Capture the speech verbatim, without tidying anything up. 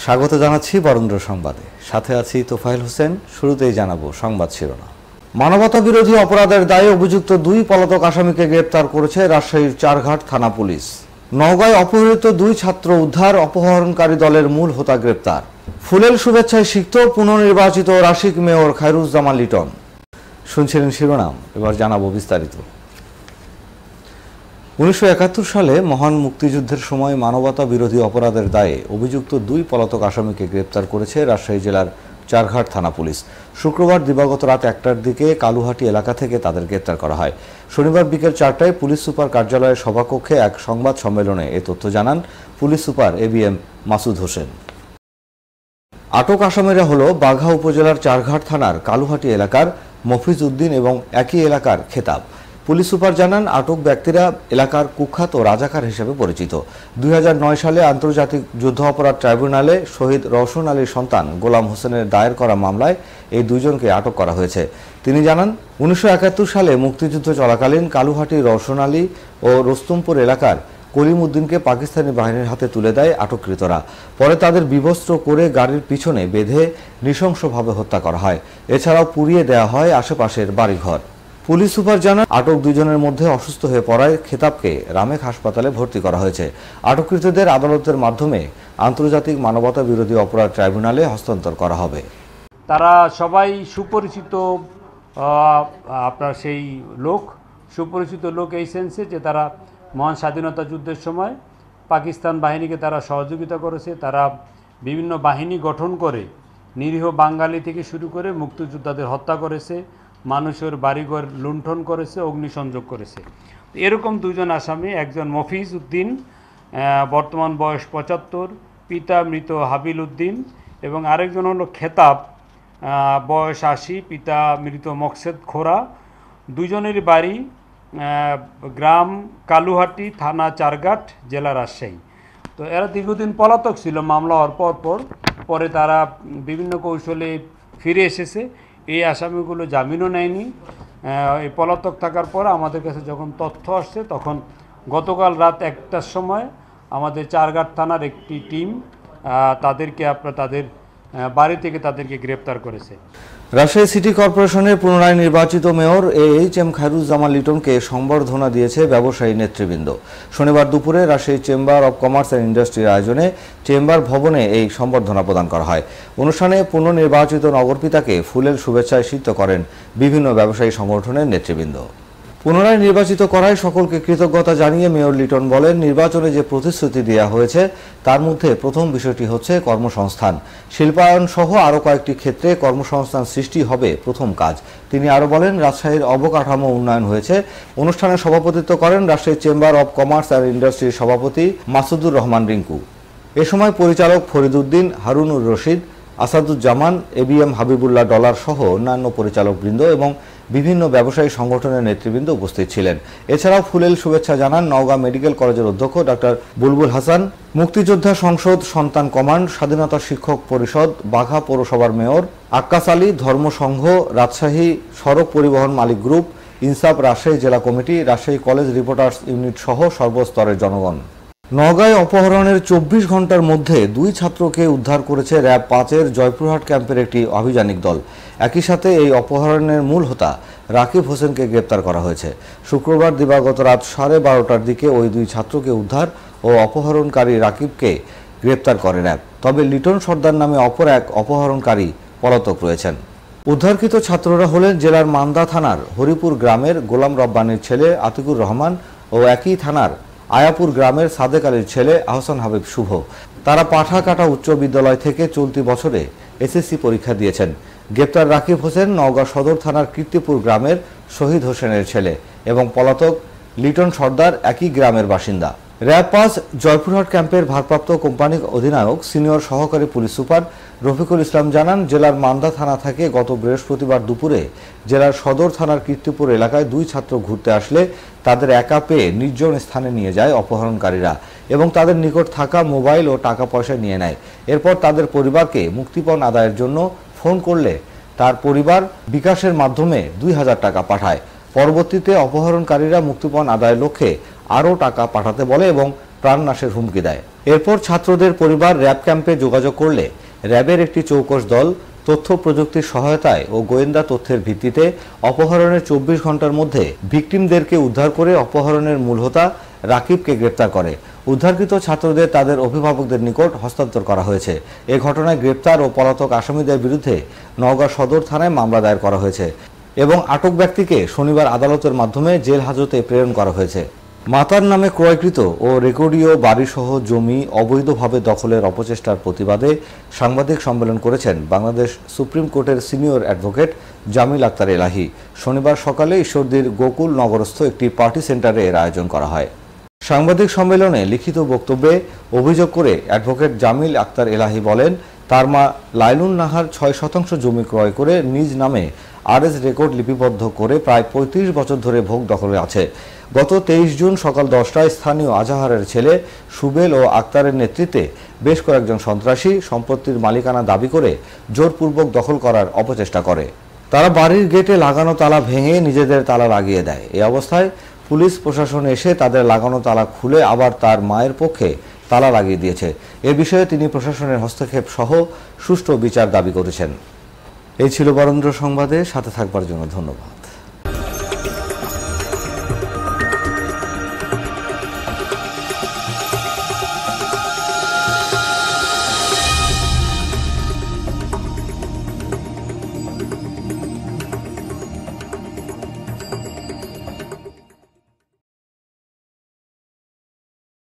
স্বাগত জানাচ্ছি বরেন্দ্র সংবাদে। সাথে আছি তোফাইল হোসেন। শুরুতেই জানাবো সংবাদ শিরোনাম। মানবতা বিরোধী অপরাধের দায়ে অভিযুক্ত দুই পলাতক আসামিকে গ্রেপ্তার করেছে রাজশাহীর চারঘাট থানা পুলিশ। নওগাঁয় অপহৃত দুই ছাত্র উদ্ধার, অপহরণকারী দলের মূল হোতা গ্রেপ্তার। ফুলেল শুভেচ্ছায় সিক্ত পুনর্নির্বাচিত রাশিক মেয়র খায়রুজ্জামান লিটন। শুনছিলেন শিরোনাম, এবার জানাবো বিস্তারিত। উনিশশো একাত্তর সালে মহান মুক্তিযুদ্ধের সময় মানবতা বিরোধী অপরাধের দায়ে অভিযুক্ত দুই পলাতক আসামিকে গ্রেপ্তার করেছে রাজশাহী জেলার চারঘাট থানা পুলিশ। শুক্রবার দিবাগত রাত একটার দিকে কালুহাটি এলাকা থেকে তাদের গ্রেপ্তার করা হয়। শনিবার বিকেল চারটায় পুলিশ সুপার কার্যালয়ের সভাকক্ষে এক সংবাদ সম্মেলনে এ তথ্য জানান police super A B M Masud Hossain. আটক আসামিরা হল বাঘা উপজেলার চারঘাট থানার কালুহাটি এলাকার মফিজ উদ্দিন এবং একই এলাকার খেতাব। পুলিশ সুপার জানান, আটক ব্যক্তিরা এলাকার কুখ্যাত রাজাকার হিসেবে পরিচিত। দুই হাজার নয় সালে আন্তর্জাতিক যুদ্ধ অপরাধ ট্রাইব্যুনালে শহীদ রওশন আলীর সন্তান গোলাম হোসেনের দায়ের করা মামলায় এই দুইজনকে আটক করা হয়েছে। তিনি জানান, উনিশশো একাত্তর সালে মুক্তিযুদ্ধ চলাকালীন কালুহাটির রওশন আলী ও রোস্তমপুর এলাকার কলিম উদ্দিনকে পাকিস্তানি বাহিনীর হাতে তুলে দেয় আটককৃতরা। পরে তাদের বিবস্ত্র করে গাড়ির পিছনে বেঁধে নৃশংসভাবে হত্যা করা হয়। এছাড়াও পুড়িয়ে দেওয়া হয় আশেপাশের বাড়িঘর। পুলিশ সুপার জানান, আটক দুজনের মধ্যে অসুস্থ হয়ে পড়ায় খেতাবকে রামেক হাসপাতালে ভর্তি করা হয়েছে। আটককৃতদের আদালতের মাধ্যমে আন্তর্জাতিক মানবতা বিরোধী অপরাধ ট্রাইব্যুনালে হস্তান্তর করা হবে। তারা সবাই সুপরিচিত, আপনার সেই লোক সুপরিচিত লোক এই সেন্সে যে তারা মহান স্বাধীনতা যুদ্ধের সময় পাকিস্তান বাহিনীকে তারা সহযোগিতা করেছে। তারা বিভিন্ন বাহিনী গঠন করে নিরীহ বাঙালি থেকে শুরু করে মুক্তিযোদ্ধাদের হত্যা করেছে, মানুষের বাড়িঘর লুণ্ঠন করেছে, অগ্নিসংযোগ করেছে। এরকম দুজন আসামি, একজন মফিজ উদ্দিন, বর্তমান বয়স পঁচাত্তর, পিতা মৃত হাবিল উদ্দিন, এবং আরেকজন হলো খেতাব, বয়স আশি, পিতা মৃত মকসেদ খোরা। দুজনের বাড়ি গ্রাম কালুহাটি, থানা চারঘাট, জেলা রাজশাহী। তো এরা দীর্ঘদিন পলাতক ছিল মামলা হওয়ার পর পর পরে তারা বিভিন্ন কৌশলে ফিরে এসেছে। এই আসামিগুলো জামিনও নেয়নি। এই পলাতক থাকার পর আমাদের কাছে যখন তথ্য আসছে, তখন গতকাল রাত একটার সময় আমাদের চারঘাট থানার একটি টিম তাদেরকে আপনার তাদের বাড়ি থেকে তাদেরকে গ্রেপ্তার করেছে। রাজশাহী সিটি কর্পোরেশনের পুনরায় নির্বাচিত mayor A H M Khairuzzaman লিটনকে সংবর্ধনা দিয়েছে ব্যবসায়ী নেতৃবৃন্দ। শনিবার দুপুরে Rajshahi chamber of commerce and ইন্ডাস্ট্রির আয়োজনে চেম্বার ভবনে এই সংবর্ধনা প্রদান করা হয়। অনুষ্ঠানে পুনর্নির্বাচিত নগরপিতাকে ফুলেল শুভেচ্ছায় সিক্ত করেন বিভিন্ন ব্যবসায়ী সংগঠনের নেতৃবৃন্দ। পুনরায় নির্বাচিত করায় সকলকে কৃতজ্ঞতা জানিয়ে মেয়র লিটন বলেন, নির্বাচনে যে প্রতিশ্রুতি দেওয়া হয়েছে তার মধ্যে প্রথম বিষয়টি হচ্ছে কর্মসংস্থান। শিল্পায়ন সহ আরও কয়েকটি ক্ষেত্রে কর্মসংস্থান সৃষ্টি হবে প্রথম কাজ। তিনি আরও বলেন, রাজশাহীর অবকাঠামো উন্নয়ন হয়েছে। অনুষ্ঠানে সভাপতিত্ব করেন Rajshahi chamber of commerce and ইন্ডাস্ট্রির সভাপতি মাসুদুর রহমান রিঙ্কু। এ সময় পরিচালক Farid Uddin, Harunur Rashid, Asaduzzaman, A B M Habibullah Dollar সহ অন্যান্য পরিচালকবৃন্দ এবং বিভিন্ন ব্যবসায়ী সংগঠনের নেতৃবৃন্দ উপস্থিত ছিলেন। এছাড়াও ফুলেল শুভেচ্ছা জানান নওগাঁ মেডিকেল কলেজের অধ্যক্ষ ডাক্তার বুলবুল হাসান, মুক্তিযোদ্ধা সংসদ, সন্তান কমান্ড, স্বাধীনতা শিক্ষক পরিষদ, বাঘা পৌরসভার মেয়র আক্কাস আলী, ধর্মসংঘ, রাজশাহী সড়ক পরিবহন মালিক গ্রুপ, ইনসাফ রাজশাহী জেলা committee, Rajshahi college reporters unit সহ সর্বস্তরের জনগণ। নওগাঁয় অপহরণের চব্বিশ ঘন্টার মধ্যে দুই ছাত্রকে উদ্ধার করেছে র্যাব পাঁচের জয়পুরহাট ক্যাম্পের একটি অভিযানিক দল। একই সাথে এই অপহরণের মূল হোতা রাকিব হোসেনকে গ্রেপ্তার করা হয়েছে। শুক্রবার দিবাগত রাত সাড়ে বারোটার দিকে ওই দুই ছাত্রকে উদ্ধার ও অপহরণকারী রাকিবকে গ্রেপ্তার করে র্যাব। তবে লিটন সর্দার নামে অপর এক অপহরণকারী পলাতক রয়েছেন। উদ্ধারকৃত ছাত্ররা হলেন জেলার মান্দা থানার হরিপুর গ্রামের গোলাম রব্বানির ছেলে আতিকুর রহমান ও একই থানার আয়াপুর গ্রামের সাদেক আলীর ছেলে আহসান হাবিব শুভ। তারা পাঠাকাটা উচ্চ বিদ্যালয় থেকে চলতি বছরে এস এস সি পরীক্ষা দিয়েছেন। গ্রেপ্তার রাকিব হোসেন নওগাঁ সদর থানার কীর্তিপুর গ্রামের শহীদ হোসেনের ছেলে এবং পলাতক লিটন সর্দার একই গ্রামের বাসিন্দা। র্যাব পাঁচ জয়পুরহাট ক্যাম্পের ভারপ্রাপ্ত কোম্পানি অধিনায়ক সিনিয়র সহকারী পুলিশ সুপার রফিকুল ইসলাম জানান, জেলার মান্দা থানা থেকে গত বৃহস্পতিবার দুপুরে জেলার সদর থানার কীর্তিপুর এলাকায় দুই ছাত্র ঘুরতে আসলে তাদের একা পেয়ে নির্জন স্থানে নিয়ে যায় অপহরণকারীরা এবং তাদের নিকট থাকা মোবাইল ও টাকা পয়সা নিয়ে নেয়। এরপর তাদের পরিবারকে মুক্তিপণ আদায়ের জন্য ফোন করলে তার পরিবার বিকাশের মাধ্যমে দুই হাজার টাকা পাঠায়। পরবর্তীতে অপহরণকারীরা মুক্তিপণ আদায়ের লক্ষ্যে আরও টাকা পাঠাতে বলে এবং প্রাণনাশের হুমকি দেয়। এরপর ছাত্রদের পরিবার র্যাব ক্যাম্পে যোগাযোগ করলে র্যাবের একটি চৌকস দল তথ্য প্রযুক্তির সহায়তায় ও গোয়েন্দা তথ্যের ভিত্তিতে অপহরণের চব্বিশ ঘন্টার মধ্যে ভিকটিমদেরকে উদ্ধার করে অপহরণের মূল হোতা রাকিবকে গ্রেপ্তার করে। উদ্ধারকৃত ছাত্রদের তাদের অভিভাবকদের নিকট হস্তান্তর করা হয়েছে। এ ঘটনায় গ্রেপ্তার ও পলাতক আসামিদের বিরুদ্ধে নওগাঁ সদর থানায় মামলা দায়ের করা হয়েছে এবং আটক ব্যক্তিকে শনিবার আদালতের মাধ্যমে জেল হাজতে প্রেরণ করা হয়েছে। মাতার নামে ক্রয়কৃত ও রেকর্ডীয় বাড়িসহ জমি অবৈধভাবে দখলের অপচেষ্টার প্রতিবাদে সাংবাদিক সম্মেলন করেছেন বাংলাদেশ সুপ্রিম কোর্টের সিনিয়র অ্যাডভোকেট জামিল আক্তার এলাহি। শনিবার সকালে ঈশ্বরদীর গোকুল নগরস্থ একটি পার্টি সেন্টারে এর আয়োজন করা হয়। সাংবাদিক সম্মেলনে লিখিত বক্তব্যে অভিযোগ করে অ্যাডভোকেট জামিল আক্তার এলাহি বলেন, তার মা লাইলুন নাহার ছয় শতাংশ জমি ক্রয় করে নিজ নামে আরএস রেকর্ড লিপিবদ্ধ করে প্রায় পঁয়ত্রিশ বছর ধরে ভোগ দখলে আছে। গত তেইশ জুন সকাল দশটায় স্থানীয় আজাহারের ছেলে সুবেল ও আক্তারের নেতৃত্বে বেশ কয়েকজন সন্ত্রাসী সম্পত্তির মালিকানা দাবি করে জোরপূর্বক দখল করার অপচেষ্টা করে। তারা বাড়ির গেটে লাগানো তালা ভেঙে নিজেদের তালা লাগিয়ে দেয়। এই অবস্থায় পুলিশ প্রশাসন এসে তাদের লাগানো তালা খুলে আবার তার মায়ের পক্ষে তালা লাগিয়ে দিয়েছে। এ বিষয়ে তিনি প্রশাসনের হস্তক্ষেপ সহ সুষ্ঠু বিচার দাবি করেছেন। এই ছিল বরেন্দ্র সংবাদে, সাথে থাকবার জন্য ধন্যবাদ।